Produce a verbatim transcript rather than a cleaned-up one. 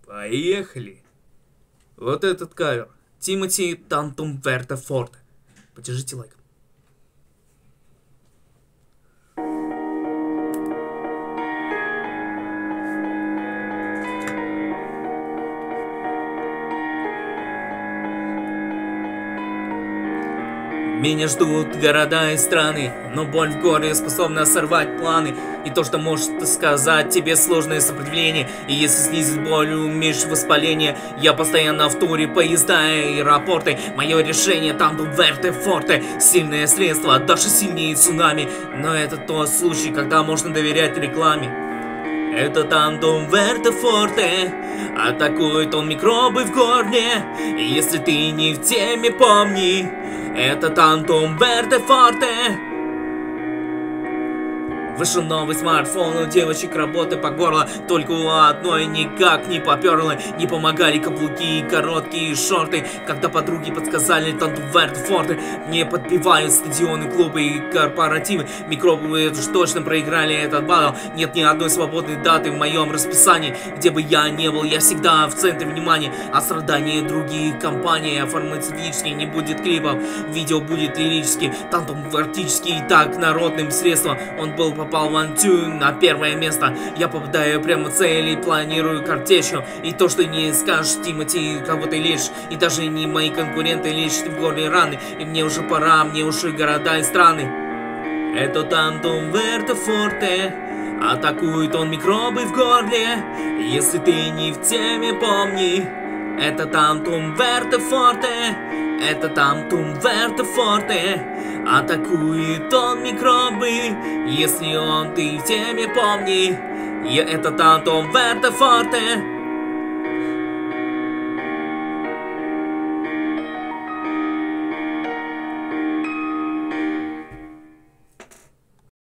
Поехали. Вот этот кавер. Тимоти Тантум Верте Форте. Поддержите лайк. Меня ждут города и страны, но боль в горле способна сорвать планы. И то, что может сказать тебе сложное сопротивление. И если снизить боль, уменьшить воспаление. Я постоянно в туре, поезда и аэропорты. Мое решение Тантум Верте Форте. Сильное средство, даже сильнее цунами. Но это тот случай, когда можно доверять рекламе. Это Тантум Верте Форте. Атакует он микробы в горле. И если ты не в теме, помни, это Тантум Верте Форте. Вышел новый смартфон, у девочек работы по горло. Только у одной никак не поперло. Не помогали каблуки и короткие шорты. Когда подруги подсказали Тантум Верте Форте. Мне подпевают стадионы, клубы и корпоративы. Микробы уж точно проиграли этот батл. Нет ни одной свободной даты в моем расписании. Где бы я ни был, я всегда в центре внимания. А страдания других компаний, а фармацевтические не будет клипов. Видео будет лирически, Тантум фактически и так народным средством. Он был попал в антюн на первое место. Я попадаю прямо в цель и планирую картечью. И то, что не скажешь, Тимоти, кого ты лечишь. И даже не мои конкуренты лечат в горле раны. И мне уже пора, мне уши города и страны. Это Тантум Верте Форте. Атакует он микробы в горле. Если ты не в теме, помни, это Тантум Верте Форте. Это Тантум Верте Форте. Атакует он микробы. Если он ты в теме, помни, это Тантум Верте Форте.